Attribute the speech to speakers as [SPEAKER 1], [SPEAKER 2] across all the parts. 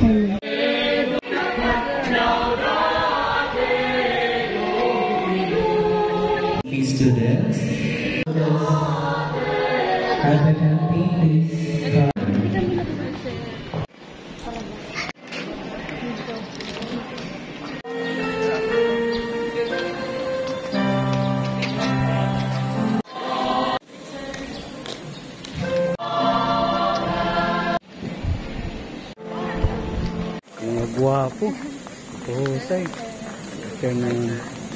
[SPEAKER 1] Please, students. At the campaign, please.
[SPEAKER 2] Mga guwapo. Husay. Ito na yung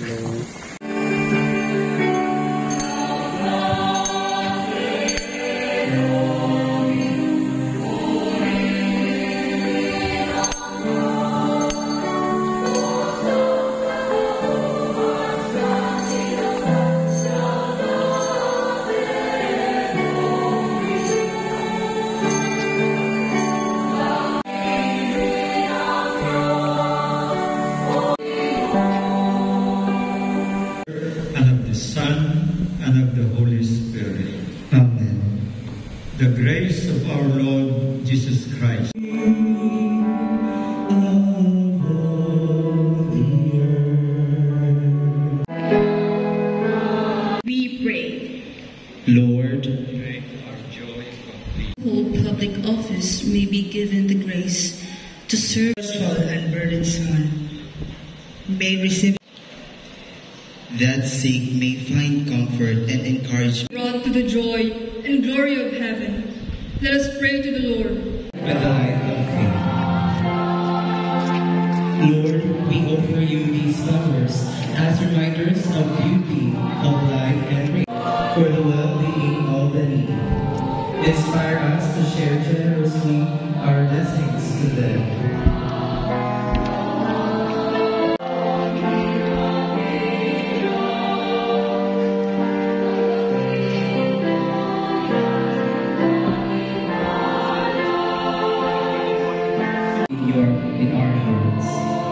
[SPEAKER 3] the grace of our Lord Jesus Christ.
[SPEAKER 4] We pray.
[SPEAKER 3] Lord,
[SPEAKER 4] Whole public office may be given the grace to serve and burdensome may receive
[SPEAKER 1] that sick may find comfort and encouragement.
[SPEAKER 4] brought to the joy and glory of heaven. Let us pray to the Lord.
[SPEAKER 1] With the light of faith. Lord, we offer you these flowers as reminders of beauty, of life and grace, for the well-being of the needy. Inspire us to share generously our blessings to them. In our hearts.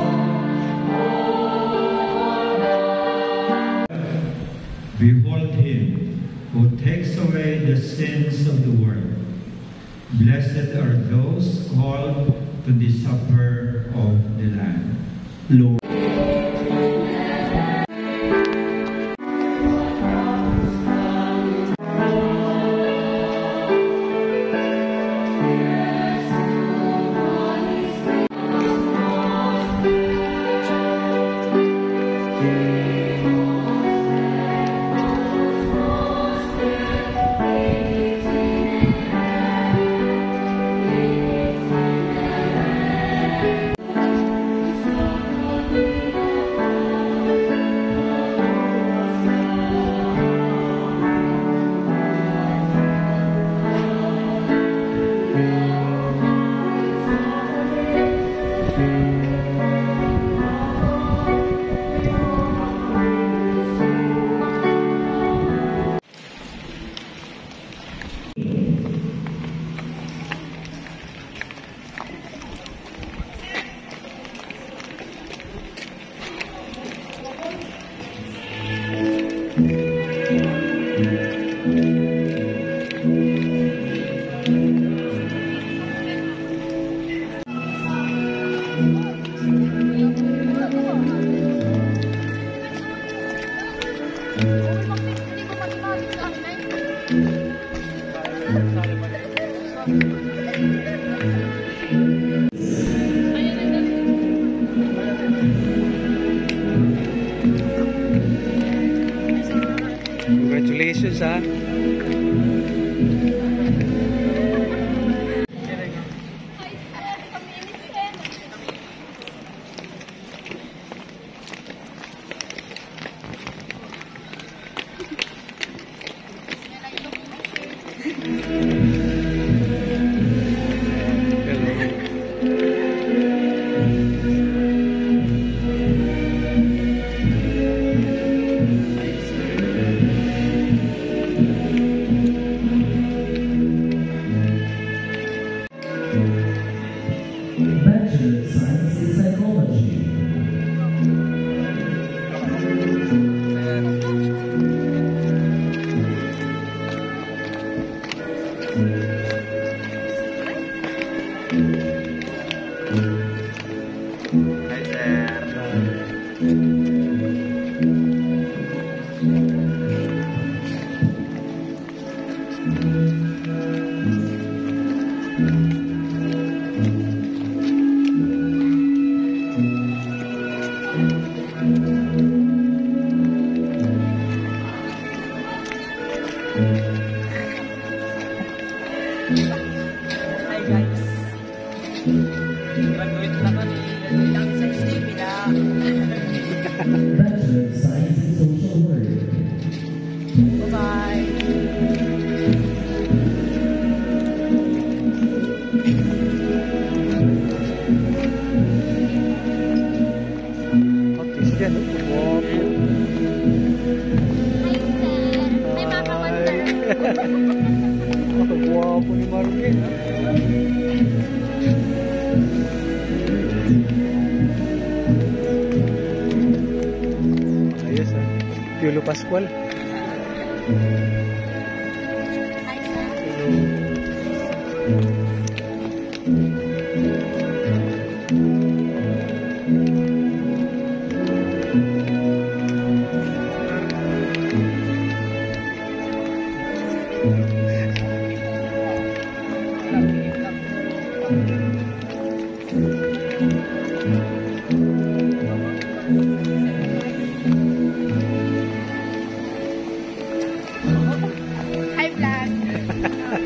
[SPEAKER 3] behold him who takes away the sins of the world. Blessed are those called to the supper of the Lamb.
[SPEAKER 1] Lord.
[SPEAKER 2] Congratulations, ha?
[SPEAKER 1] Bachelor of Science in Psychology.
[SPEAKER 5] Hi guys. Graduate na kami. Ilang sa STP na.
[SPEAKER 1] Bachelor of Science in Social Work.
[SPEAKER 5] Bye-bye.
[SPEAKER 2] Okay, dyan. Wow.
[SPEAKER 6] Hi, Mama Wonder.
[SPEAKER 2] Ang guwapo ni Marvin. Ayos ah. Piolo Pascual.
[SPEAKER 6] Hi, sir. Hi, vlog.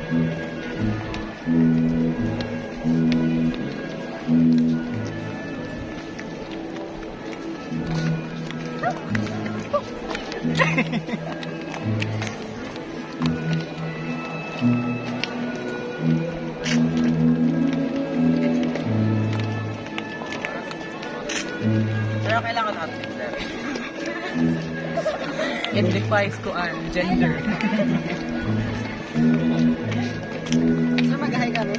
[SPEAKER 5] Pero kailangan natin, sir. It defies ko ang gender. So mag-hi kami?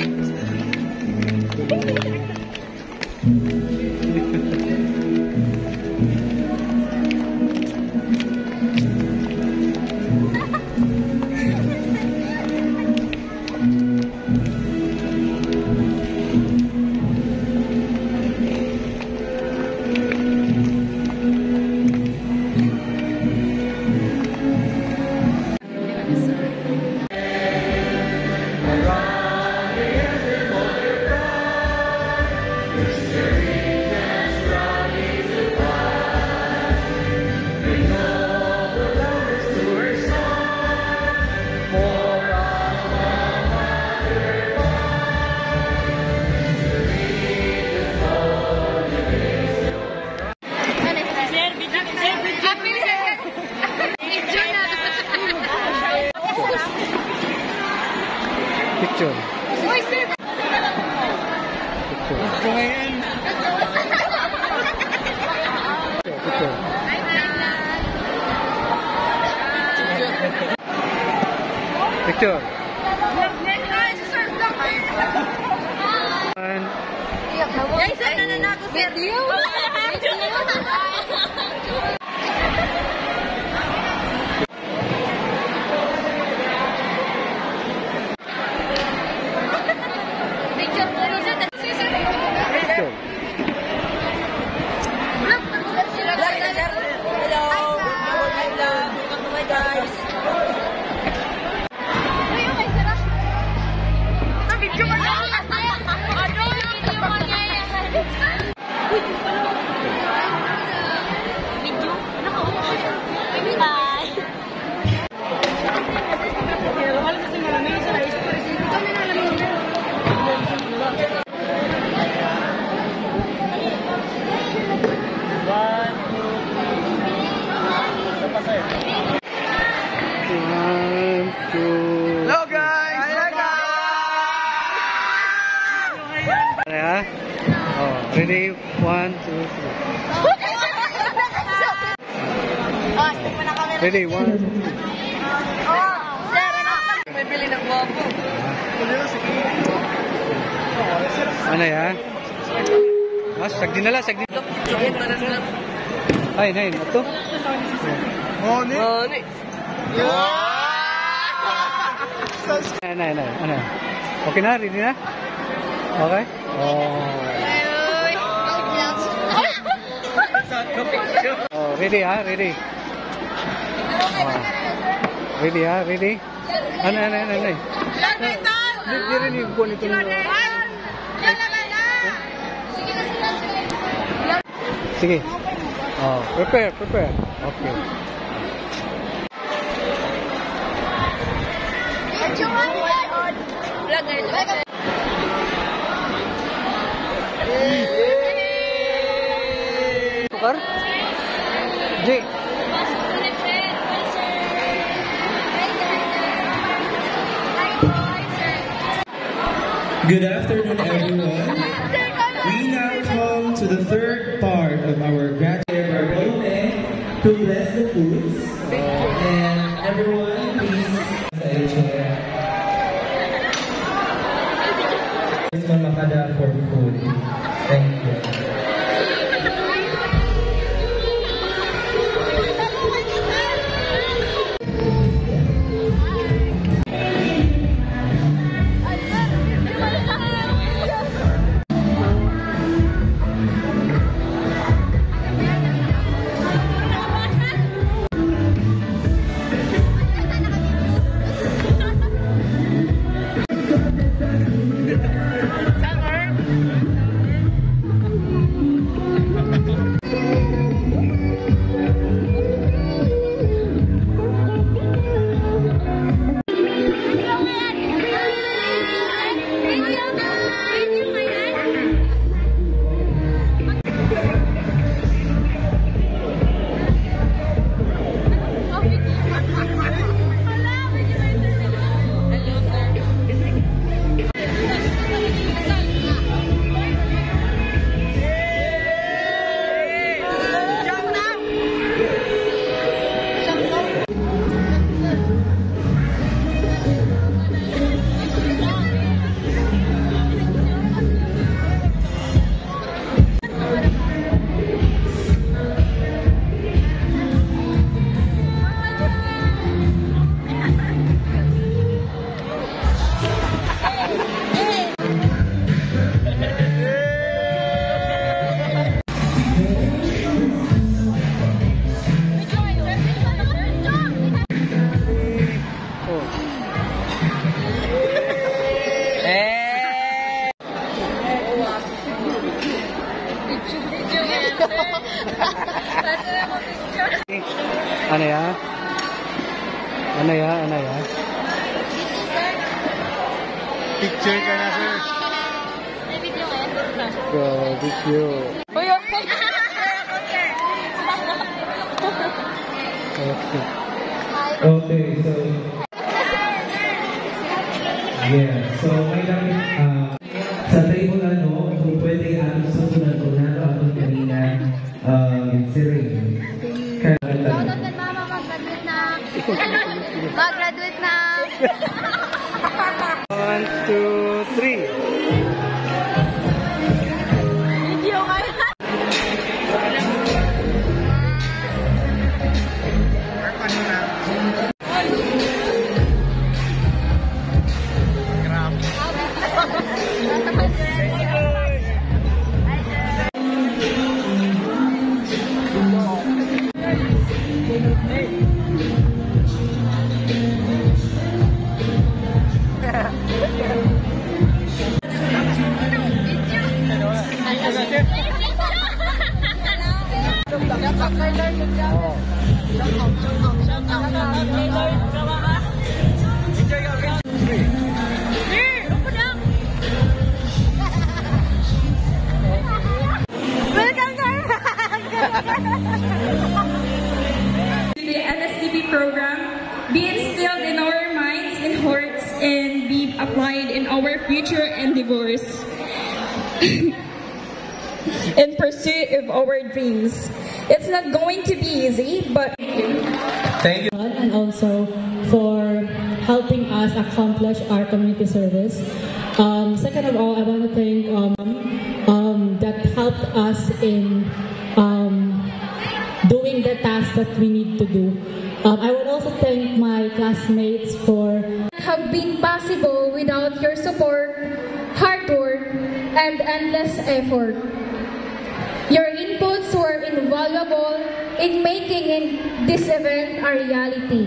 [SPEAKER 2] Picture. Picture. Picture. And
[SPEAKER 6] Guys, ano na ako, sir? Video? Picture po rin siya.
[SPEAKER 2] picture.
[SPEAKER 5] Hello! Hi, vlog! Welcome to my guys!
[SPEAKER 2] One, two.
[SPEAKER 5] Hello guys! Hello guys!
[SPEAKER 2] Yeah. Oh, ready? 1, 2, 3. Ready? 1, 2, 3.
[SPEAKER 5] May bili ng guwapo.
[SPEAKER 2] Ano yan? Sagdi na lang, sagdi. Ay, nain. Ito?
[SPEAKER 5] Moni! Moni!
[SPEAKER 2] Nay. Ano? Okay na? Ready na? Okay? Oh, ready ha? Ready? Oh. Ready ha? Ready? Ano? Hindi rin yung po nito. Sige. Oh, prepare. Okay. Tukar? J.
[SPEAKER 1] Good afternoon, everyone. We now come to the third part of our graduate to bless the foods. And everyone, please take a chair. Makada for food. Thank you.
[SPEAKER 2] Picture ka na, sir.
[SPEAKER 6] May video ngayon.
[SPEAKER 2] Grabe cute.
[SPEAKER 6] Uy, okay.
[SPEAKER 2] Okay.
[SPEAKER 1] Okay, so... Yeah, so may lang... sa table kung pwede sunod-tunan atong kanina, si Ray.
[SPEAKER 6] Shoutout kay mama, mag-graduate na. Mag-graduate na.
[SPEAKER 2] 1, 2, 3.
[SPEAKER 6] Video ngayon.
[SPEAKER 7] The NSTP program be instilled in our minds and hearts and be applied in our future endeavors in pursuit of our dreams. It's not going to be easy, but
[SPEAKER 1] Thank you.
[SPEAKER 8] And also for helping us accomplish our community service. Second of all, I want to thank that helped us in doing the tasks that we need to do. I would also thank my classmates for
[SPEAKER 9] have been possible without your support, hard work, and endless effort. Your inputs were invaluable in making this event a reality.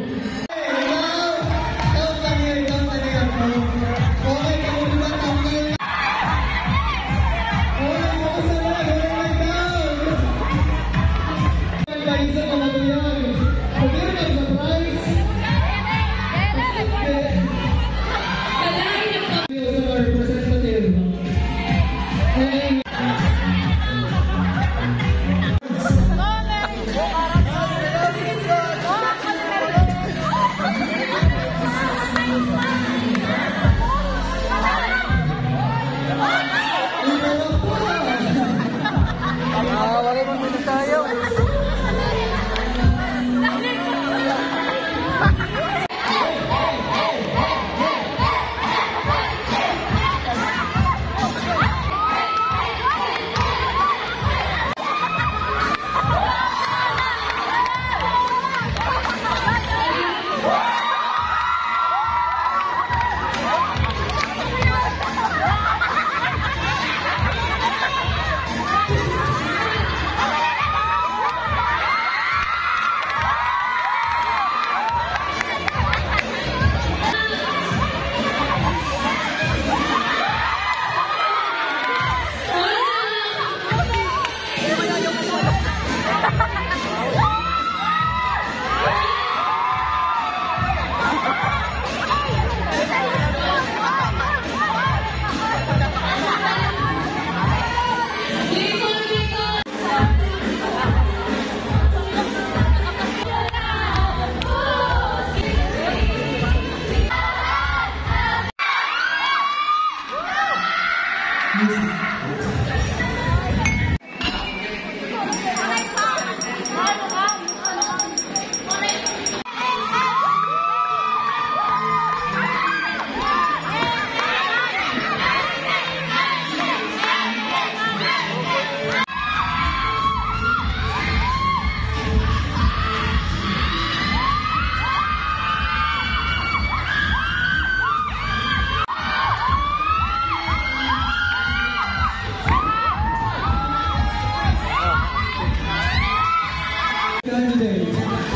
[SPEAKER 1] Candidate,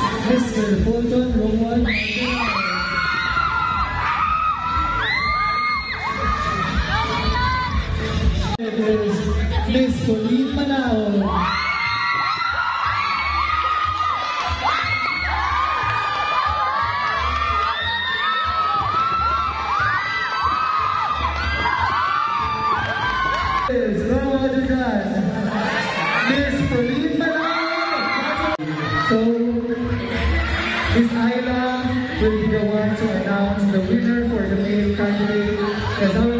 [SPEAKER 1] Mr. Fulton Romuald. Miss Pauline Manao.
[SPEAKER 2] Miss Pauline Malang. So, Miss Ayla will be the one to announce the winner for the male candidate. As our